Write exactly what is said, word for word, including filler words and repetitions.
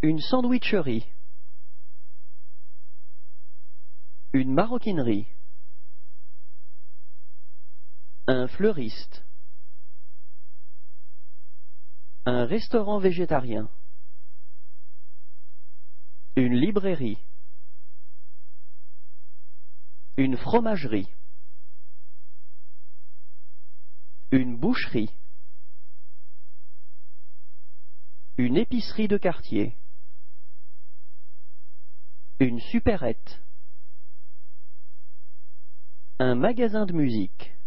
Une sandwicherie. Une maroquinerie. Un fleuriste. Un restaurant végétarien. Une librairie. Une fromagerie. Une boucherie. Une épicerie de quartier. Une supérette. Un magasin de musique.